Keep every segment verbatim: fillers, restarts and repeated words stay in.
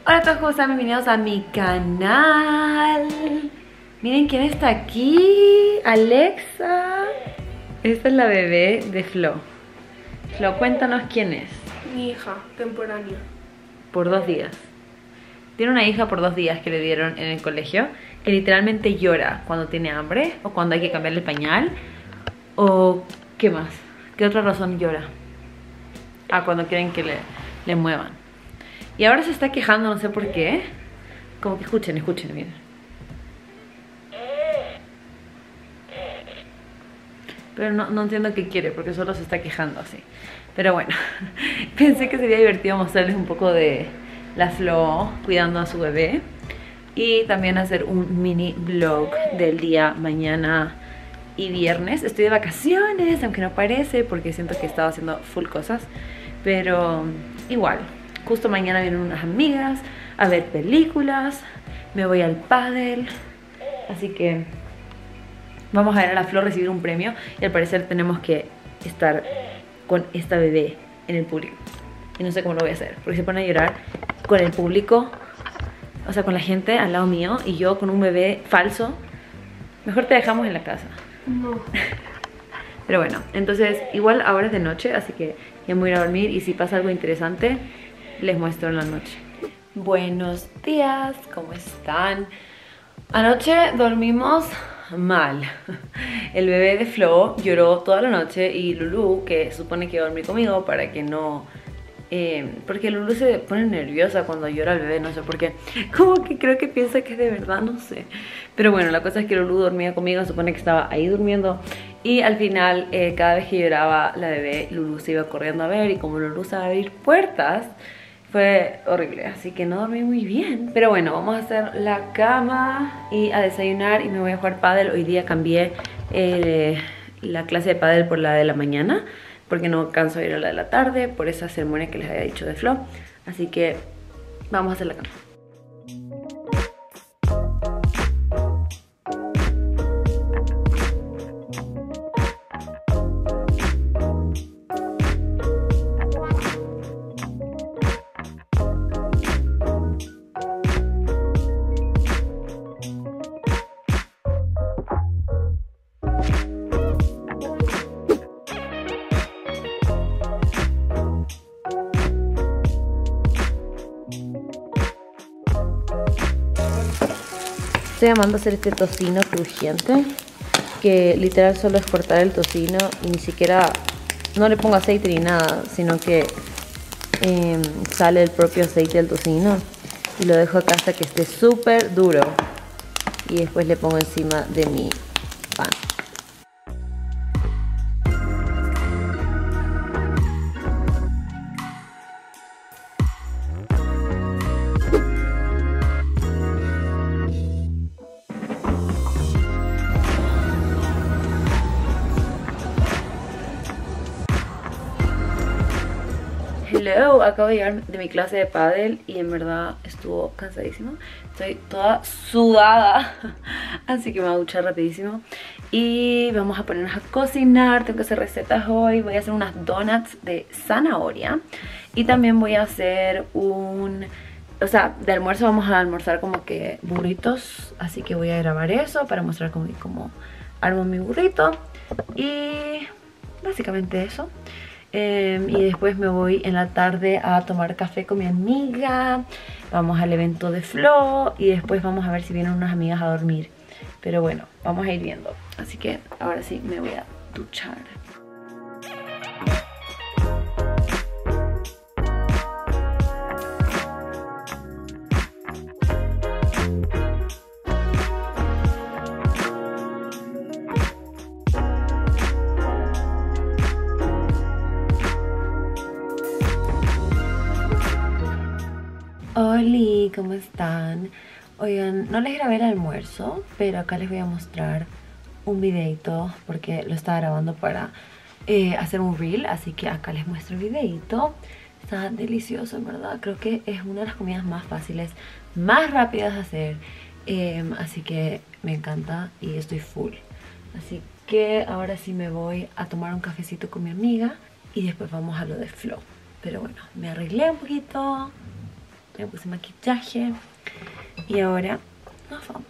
Hola a todos, ¿cómo están? Bienvenidos a mi canal. Miren quién está aquí. Alexa. Esta es la bebé de Flo. Flo, cuéntanos quién es. Mi hija, temporánea. Por dos días. Tiene una hija por dos días que le dieron en el colegio, que literalmente llora cuando tiene hambre o cuando hay que cambiarle el pañal. O, ¿qué más? ¿Qué otra razón llora? Ah, cuando quieren que le, le muevan. Y ahora se está quejando, no sé por qué. Como que escuchen, escuchen, miren. Pero no, no entiendo qué quiere, porque solo se está quejando así. Pero bueno, pensé que sería divertido mostrarles un poco de la Flo cuidando a su bebé. Y también hacer un mini vlog del día mañana y viernes. Estoy de vacaciones, aunque no parece, porque siento que he estado haciendo full cosas. Pero igual, justo mañana vienen unas amigas a ver películas. Me voy al pádel. Así que vamos a ver a la Flo recibir un premio. Y al parecer tenemos que estar con esta bebé en el público. Y no sé cómo lo voy a hacer, porque se pone a llorar con el público. O sea, con la gente al lado mío. Y yo con un bebé falso. Mejor te dejamos en la casa. No. Pero bueno, entonces igual ahora es de noche, así que ya me voy a ir a dormir. Y si pasa algo interesante, les muestro en la noche. Buenos días, ¿cómo están? Anoche dormimos mal. El bebé de Flo lloró toda la noche. Y Lulu, que supone que iba a dormir conmigo para que no... Eh, porque Lulu se pone nerviosa cuando llora el bebé, no sé por qué. Como que creo que piensa que es de verdad, no sé. Pero bueno, la cosa es que Lulu dormía conmigo, supone que estaba ahí durmiendo. Y al final, eh, cada vez que lloraba la bebé, Lulu se iba corriendo a ver. Y como Lulu sabe abrir puertas, fue horrible, así que no dormí muy bien. Pero bueno, vamos a hacer la cama y a desayunar. Y me voy a jugar pádel. Hoy día cambié eh, la clase de pádel por la de la mañana, porque no canso de ir a la de la tarde, por esa ceremonia que les había dicho de Flo. Así que vamos a hacer la cama. Estoy amando hacer este tocino crujiente, que literal solo es cortar el tocino y ni siquiera, no le pongo aceite ni nada, sino que eh, sale el propio aceite del tocino y lo dejo acá hasta que esté súper duro y después le pongo encima de mi pan. Hello, acabo de llegar de mi clase de pádel y en verdad estuvo cansadísimo. Estoy toda sudada, así que me voy a duchar rapidísimo. Y vamos a ponernos a cocinar. Tengo que hacer recetas hoy. Voy a hacer unas donuts de zanahoria. Y también voy a hacer un... O sea, de almuerzo vamos a almorzar como que burritos. Así que voy a grabar eso para mostrar cómo, cómo armo mi burrito. Y básicamente eso. Eh, y después me voy en la tarde a tomar café con mi amiga. Vamos al evento de Flo. Y después vamos a ver si vienen unas amigas a dormir. Pero bueno, vamos a ir viendo. Así que ahora sí me voy a duchar. Hola, ¿cómo están? Oigan, no les grabé el almuerzo, pero acá les voy a mostrar un videito porque lo estaba grabando para eh, hacer un reel, así que acá les muestro el videito. Está delicioso, en verdad. Creo que es una de las comidas más fáciles, más rápidas de hacer, eh, así que me encanta y estoy full. Así que ahora sí me voy a tomar un cafecito con mi amiga y después vamos a lo de Flo. Pero bueno, me arreglé un poquito me puse maquillaje y ahora nos vamos.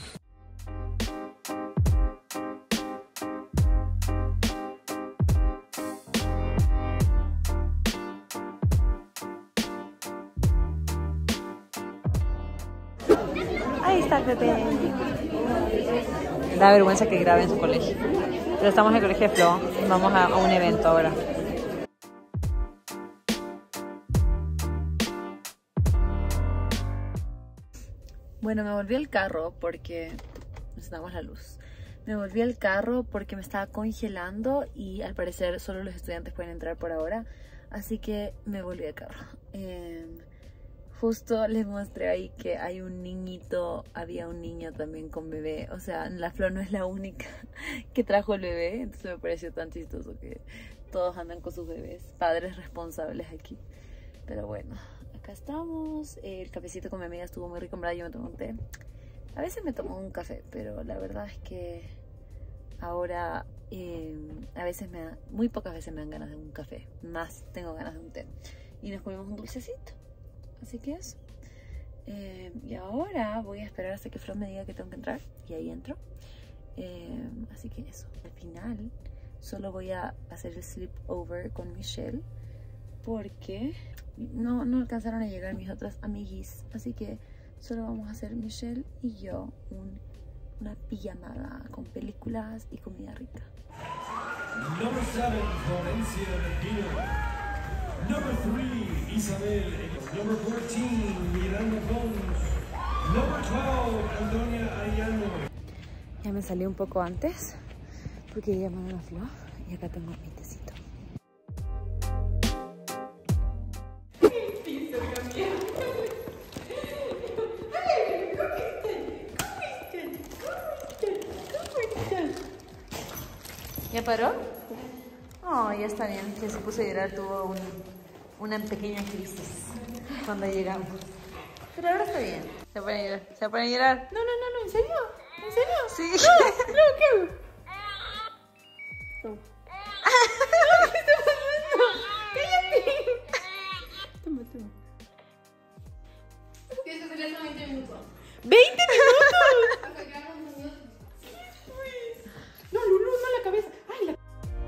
Ahí está el bebé. Da vergüenza que grabe en su colegio. Pero estamos en el colegio de Flo. Vamos a, a un evento ahora. Bueno, me volví al carro porque necesitamos la luz. Me volví al carro porque me estaba congelando y al parecer solo los estudiantes pueden entrar por ahora. Así que me volví al carro. Eh, justo les mostré ahí que hay un niñito, había un niño también con bebé. O sea, la Flo no es la única que trajo el bebé. Entonces me pareció tan chistoso que todos andan con sus bebés. Padres responsables aquí. Pero bueno, acá estamos. El cafecito con mi amiga estuvo muy rico, en verdad. Yo me tomé un té. A veces me tomo un café, pero la verdad es que ahora eh, a veces me da, muy pocas veces me dan ganas de un café. Más tengo ganas de un té. Y nos comimos un dulcecito. Así que eso. Eh, y ahora voy a esperar hasta que Flo me diga que tengo que entrar. Y ahí entro. Eh, así que eso. Al final solo voy a hacer el sleepover con Michelle. Porque no, no alcanzaron a llegar mis otras amiguis. Así que solo vamos a hacer Michelle y yo un, una pijamada con películas y comida rica. Number seven, Florencia Pino. Number three, Isabel. Number fourteen, Miranda Pons. Number twelve, Antonia Arellano. Ya me salí un poco antes porque llamaron a Flo y acá tengo mi tecito. ¿Ya paró? Oh, ya está bien, que se puso a llorar, tuvo un, una pequeña crisis cuando llegamos. Pero ahora está bien. Se va a poner a llorar. Se va a poner a llorar. No, no, no, no, ¿en serio? ¿En serio? Sí. No, no, ¿qué hago? No. ¿Qué está pasando? ¡Cállate! Toma, toma. Tienes que hacerlo veinte minutos. ¡veinte minutos! Hasta que hagamos un minuto. No, Lulu, no la cabeza. Ay, la...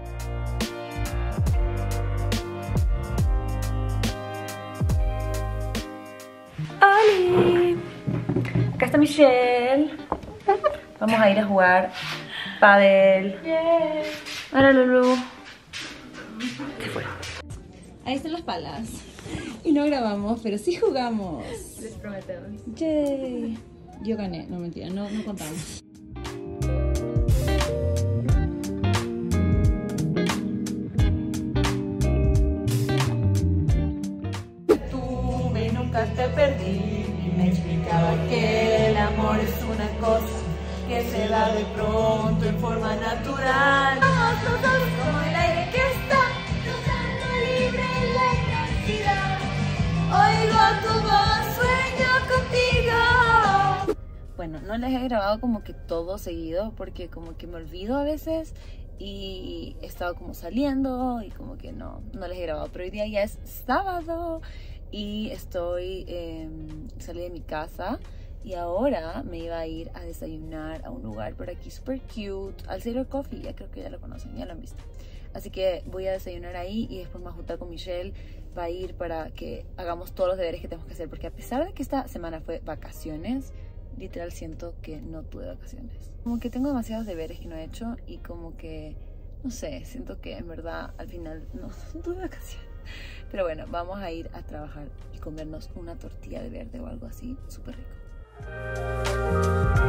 ¡Oli! Acá está Michelle. Vamos a ir a jugar pádel. Yeah. Hola, Lulu. Se fue. Ahí están las palas. Y no grabamos, pero sí jugamos. Les prometemos. Yay. Yo gané, no mentira, no, no contamos. Tuve y nunca te perdí. Y me explicaba que el amor es una cosa que se da de pronto en forma natural. Vamos los dos como el aire que está rozando libre en la inmensidad. Oigo tu voz, sueño contigo. Bueno, no les he grabado como que todo seguido porque como que me olvido a veces y he estado como saliendo y como que no, no les he grabado. Pero hoy día ya es sábado y estoy, eh, salí de mi casa. Y ahora me iba a ir a desayunar a un lugar por aquí super cute, al Zero Coffee, ya creo que ya lo conocen, ya lo han visto. Así que voy a desayunar ahí y después me voy a juntar con Michelle, va a ir para que hagamos todos los deberes que tenemos que hacer. Porque a pesar de que esta semana fue vacaciones, literal siento que no tuve vacaciones. Como que tengo demasiados deberes que no he hecho y como que, no sé, siento que en verdad al final no, no tuve vacaciones. Pero bueno, vamos a ir a trabajar y comernos una tortilla de verde o algo así, súper rico.